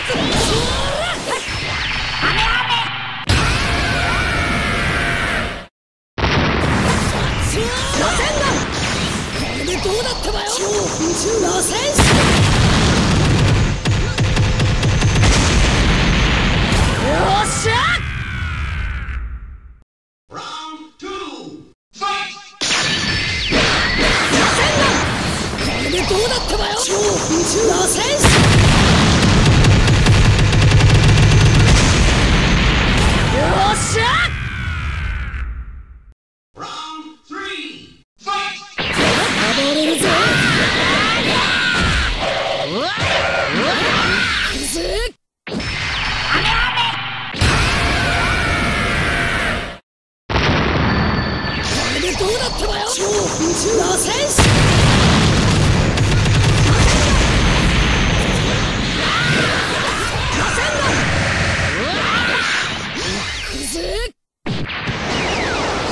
どうだったわよ。螺旋式。よっしゃ。これでどうだったわよ。螺旋式。よっしゃ。暴れるぞ。どうだったわよ。螺旋式。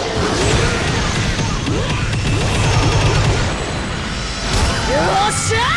よっしゃ。